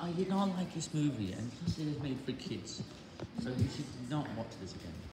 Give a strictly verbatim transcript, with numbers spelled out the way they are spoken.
I did not like this movie, and plus it is made for kids, so you should not watch this again.